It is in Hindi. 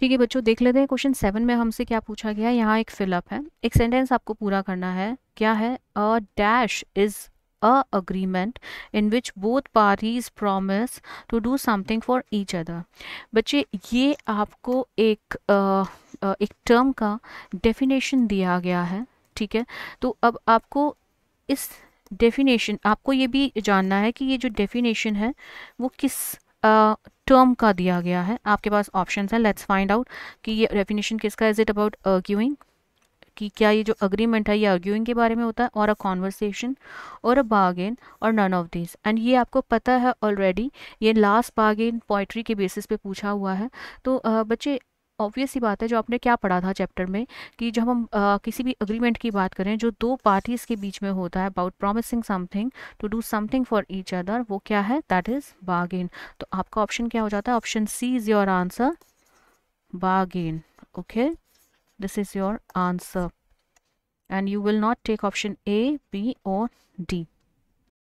ठीक है बच्चों, देख लेते हैं क्वेश्चन 7 में हमसे क्या पूछा गया है। यहाँ एक फिलअप है, एक सेंटेंस आपको पूरा करना है। क्या है? A dash is a agreement in which both parties promise to do something for each other. बच्चे ये आपको एक टर्म का डेफिनेशन दिया गया है। ठीक है, तो अब आपको इस डेफिनेशन, आपको ये भी जानना है कि ये जो डेफिनेशन है वो किस टर्म का दिया गया है। आपके पास ऑप्शंस हैं, लेट्स फाइंड आउट कि ये डेफिनेशन किसका। इज इट अबाउट आर्ग्यूइंग, कि क्या ये जो अग्रीमेंट है ये आर्ग्यूइंग के बारे में होता है, और अ कॉन्वर्सेशन, और अ बार्गेन, और नन ऑफ दिस। एंड ये आपको पता है ऑलरेडी, ये लास्ट बार्गेन पोइट्री के बेसिस पे पूछा हुआ है। तो बच्चे ऑब्वियस सी बात है, जो आपने क्या पढ़ा था चैप्टर में, कि जब हम किसी भी अग्रीमेंट की बात करें जो दो पार्टीज के बीच में होता है, about promising something to do something for each other, वो क्या है? That is bargain. तो आपका ऑप्शन क्या हो जाता है? Option C is your answer, bargain. Okay, this is your answer, and you will not take option A, B or D.